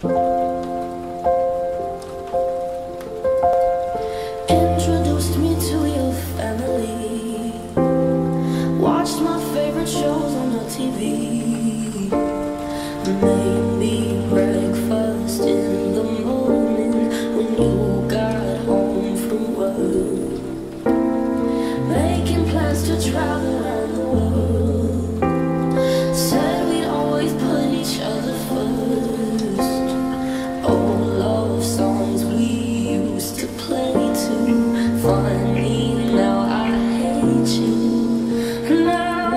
Introduced me to your family, watched my favorite shows on the TV, made me breakfast in the morning when you got home from work, making plans to travel around the world, said we'd always put each other first. Old love songs we used to play too. Funny, now I hate you. Now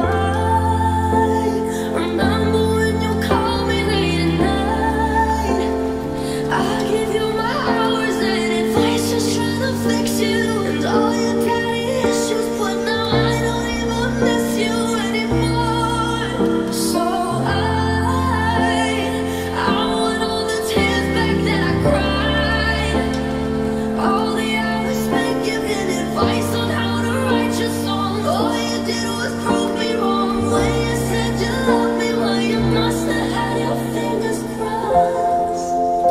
I remember when you called me late at night. I give you my hours and advice, just trying to fix you and all your daddy issues, but now I don't even miss you anymore. So I want all the tears back that I cried, all the hours spent giving advice on how to write your songs. All you did was prove me wrong when you said you loved me. Well, you must have had your fingers crossed.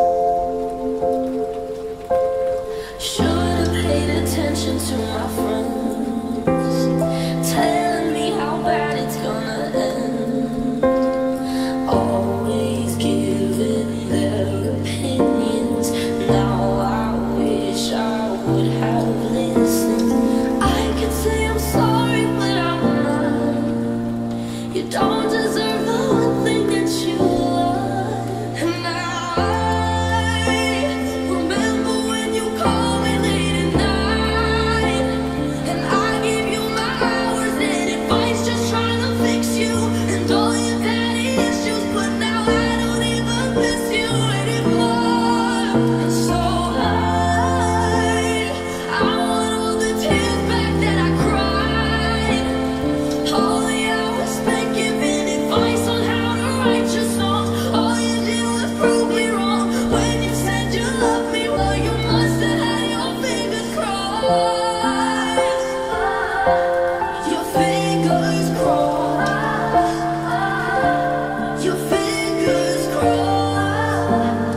Should've paid attention to my friends, telling me how bad it's gonna end. Always giving their opinions. Now I wish I would have listened. I could say I'm sorry, but I'm not. You don't deserve the one thing that you love. And now I remember when you called me late at night, and I gave you my hours and advice, just trying to fix you and all your daddy issues, but now I don't even miss you anymore. And so I want all the tears back that I cried, all the hours spent giving advice on how to write your songs. All you did was prove me wrong when you said you loved me. Well, you must have had your fingers crossed. Your fingers crossed. Your fingers crossed.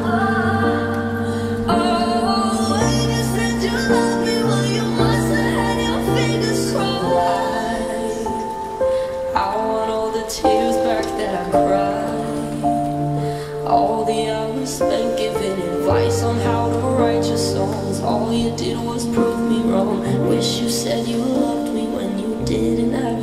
Oh, when you said you loved me, well, you must have had your fingers crossed. I want all the tears back that I cried, all the hours spent giving advice on how to write your songs. All you did was prove me wrong. Wish you said you loved me when you didn't have